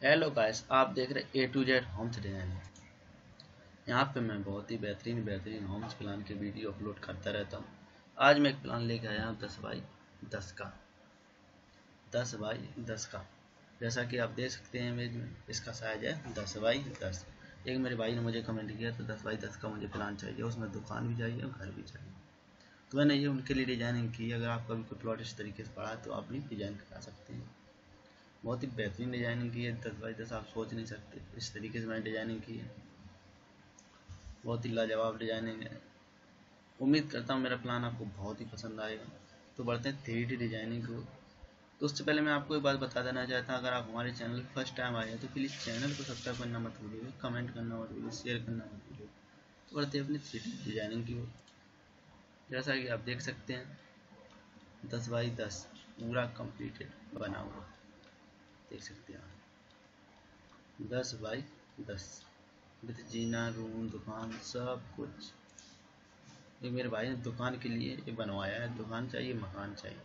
Hello guys, आप देख रहे A to Z homes design. यहाँ पे मैं बहुत ही बेहतरीन होम्स प्लान के वीडियो अपलोड करता रहता हूँ। आज मैं एक प्लान लेके आया हूँ 10x10 का 10x10 का। जैसा कि आप देख सकते हैं इमेज में, इसका साइज है 10x10। एक मेरे भाई ने मुझे कमेंट किया तो 10x10 का मुझे प्लान चाहिए, उसमें दुकान भी चाहिए और घर भी चाहिए। तो मैंने ये उनके लिए डिजाइनिंग की। अगर आपका भी कोई प्लॉट इस तरीके से पड़ा है तो आप भी डिजाइन करा सकते हैं। बहुत ही बेहतरीन डिजाइनिंग की है। 10x10 आप सोच नहीं सकते, इस तरीके से मैंने डिजाइनिंग की है। बहुत ही लाजवाब डिजाइनिंग है। उम्मीद करता हूँ मेरा प्लान आपको बहुत ही पसंद आएगा। तो बढ़ते हैं 3D डिजाइनिंग को। तो उससे पहले मैं आपको एक बात बता देना चाहता हूँ, अगर आप हमारे चैनल पर फर्स्ट टाइम आए हैं तो प्लीज़ चैनल को सब्सक्राइब करना मत भूलिएगा, कमेंट करना मत भूलिए, शेयर करना मत भूलिए। तो बढ़ते हैं अपनी 3D डिजाइनिंग की ओर। जैसा कि आप देख सकते हैं 10x10 पूरा कंप्लीटेड बना हुआ, देख सकते हैं आप 10x10 विद जीना, रूम, दुकान, सब कुछ। ये मेरे भाई ने दुकान के लिए ये बनवाया है। दुकान चाहिए, मकान चाहिए,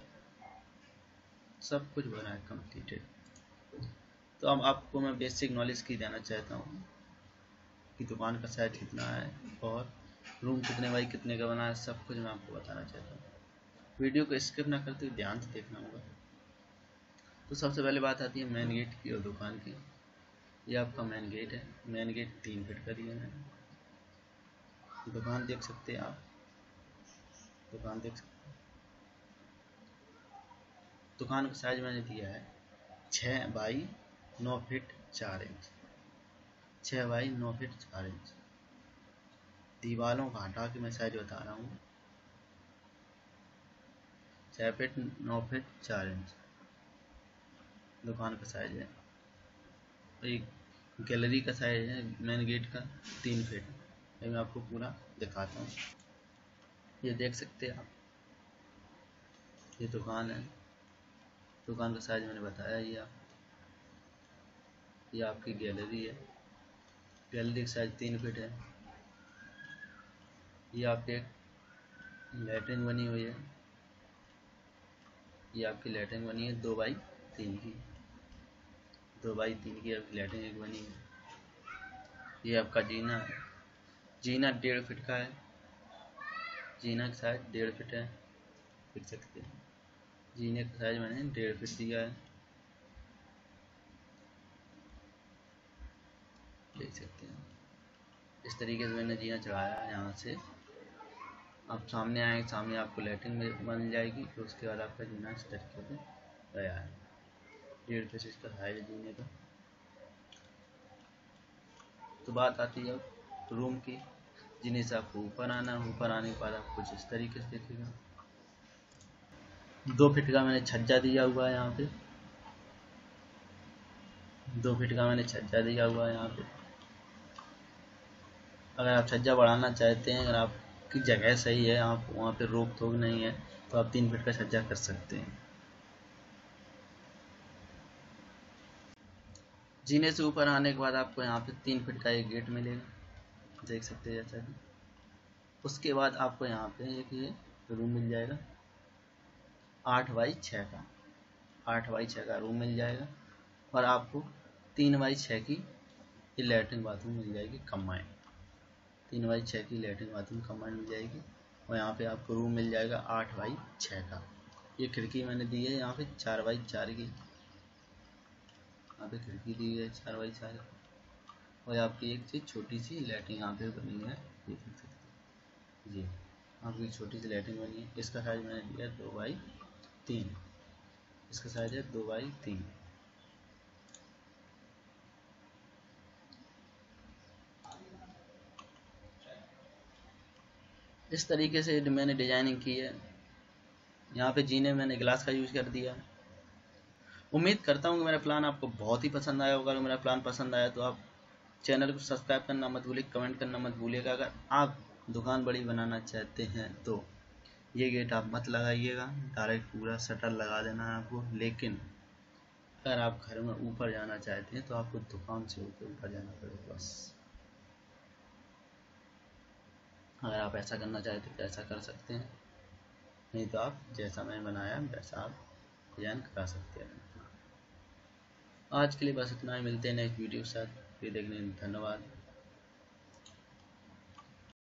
सब कुछ बना है कंप्लीटेड। तो अब आपको मैं बेसिक नॉलेज की देना चाहता हूँ कि दुकान का साइज कितना है और रूम कितने बाई कितने का बना है, सब कुछ मैं आपको बताना चाहता हूँ। वीडियो को स्किप ना करते हुए ध्यान से देखना होगा। तो सबसे पहले बात आती है मेन गेट की और दुकान की। ये आपका मेन गेट है। मेन गेट 3 फीट का दिया है। दुकान देख सकते हैं आप, दुकान देख सकते हैं। दुकान का साइज मैंने दिया है 6x9 feet 4 inch. 6x9 feet 4 inch. दीवारों का हटा के मैं साइज बता रहा हूँ। 6 फीट 9 फीट 4 इंच दुकान का साइज है। एक गैलरी का साइज है मेन गेट का 3 फीट। ये मैं आपको पूरा दिखाता हूँ। ये देख सकते हैं आप, ये दुकान है। दुकान का साइज मैंने बताया। ये आपकी गैलरी है। गैलरी का साइज 3 फीट है। ये आपके एक लैट्रिन बनी हुई है। ये आपकी लैट्रिन बनी है 2x3 की। 2x3 की आपकी लैट्रिन एक बनी है। ये आपका जीना है। जीना 1.5 फीट का है। जीना का साइज 1.5 फीट है, देख सकते हैं। जीने का साइज मैंने 1.5 फीट दिया है, देख सकते हैं। इस तरीके से मैंने जीना चढ़ाया है। यहाँ से आप सामने आए, सामने आपको लैट्रिन बन जाएगी। फिर उसके बाद आपका जीना इस तरीके से गया है। 1.5 फीट इसका साइज है जीने का। तो बात आती है अब रूम की। जीने से आपको ऊपर आना है। ऊपर आने के बाद आप कुछ इस तरीके से देखिएगा। 2 फीट का मैंने छज्जा दिया हुआ है यहाँ पे। 2 फीट का मैंने छज्जा दिया हुआ है यहाँ पे। अगर आप छज्जा बढ़ाना चाहते हैं, अगर आपकी जगह सही है, आप वहाँ पे रोक टोक नहीं है, तो आप 3 फीट का छज्जा कर सकते हैं। जीने से ऊपर आने के बाद आपको यहाँ पे 3 फीट का एक गेट मिलेगा, देख सकते हैं जैसा कि। उसके बाद आपको यहाँ पे एक ये रूम मिल जाएगा 8x6 का। 8x6 का रूम मिल जाएगा। और आपको 3x6 की ये लैट्रिन बाथरूम मिल जाएगी कंबाइंड। 3x6 की लैट्रिन बाथरूम कंबाइंड मिल जाएगी। और यहाँ पे आपको रूम मिल जाएगा 8x6 का। ये खिड़की मैंने दी है यहाँ पे 4x4 की। यहाँ पे खिड़की दी है 4x4। और आपकी एक चीज छोटी सी लैट्रिन यहाँ पे बनी है, ये देख सकते हैं जी। आपकी छोटी सी लैट्रिन बनी है। इसका साइज मैंने दिया 2x3। इसका साइज है 2x3। इस तरीके से मैंने डिजाइनिंग की है। यहाँ पे जीने मैंने ग्लास का यूज कर दिया। उम्मीद करता हूँ कि मेरा प्लान आपको बहुत ही पसंद आया होगा। अगर मेरा प्लान पसंद आया तो आप चैनल को सब्सक्राइब करना मत भूलिए, कमेंट करना मत भूलिएगा। अगर आप दुकान बड़ी बनाना चाहते हैं तो ये गेट आप मत लगाइएगा, डायरेक्ट पूरा शटर लगा देना है आपको। लेकिन अगर आप घर में ऊपर जाना चाहते हैं तो आपको दुकान से ऊपर जाना पड़ेगा बस। अगर आप ऐसा करना चाहते हैं तो ऐसा कर सकते हैं, नहीं तो आप जैसा मैंने बनाया वैसा आप डिजाइन करा सकते हैं। आज के लिए बस इतना ही, मिलते हैं नेक्स्ट वीडियो के साथ, ये देखने धन्यवाद।